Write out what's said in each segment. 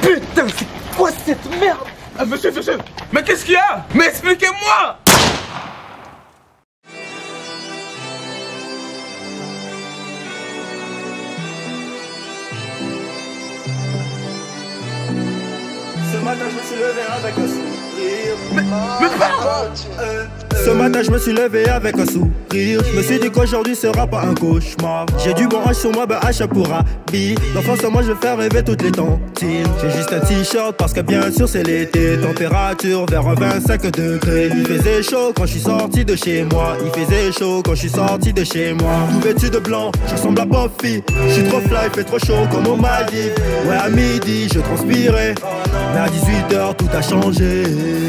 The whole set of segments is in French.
Putain, c'est quoi cette merde? Ah, monsieur, mais qu'est-ce qu'il y a? Mais expliquez-moi! Ce matin je me suis levé avec un sourire. Mais pardon! Ce matin je me suis levé avec un sourire. Je me suis dit qu'aujourd'hui sera pas un cauchemar. J'ai du bon H sur moi, ben H pour habiller. Donc forcément je vais faire rêver toutes les tantines. J'ai juste un t-shirt parce que bien sûr c'est l'été. Température vers 25 degrés. Il faisait chaud quand je suis sorti de chez moi. Il faisait chaud quand je suis sorti de chez moi. Tout vêtu de blanc, je ressemble à Buffy. Je suis trop fly, il fait trop chaud comme au Maldives. Ouais, à midi je transpirais, mais à 18h tout a changé.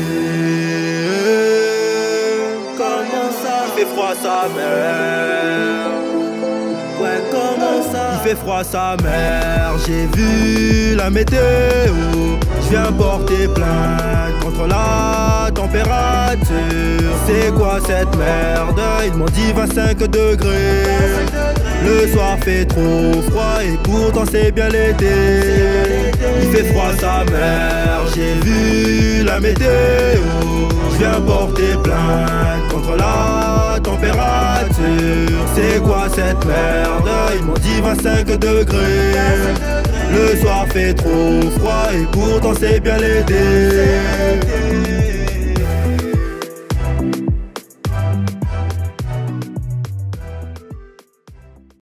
Comment ça? Il fait froid sa mère. Ouais, comment ça? Il fait froid sa mère. J'ai vu la météo. Je viens porter plainte contre la température. C'est quoi cette merde? Ils m'ont dit 25 degrés. Le soir fait trop froid et pourtant c'est bien l'été. Il fait froid sa mère. J'ai vu la météo. Je viens porter plainte contre la température. C'est quoi cette merde? Ils m'ont dit 25 degrés. Le soir fait trop froid et pourtant c'est bien l'été.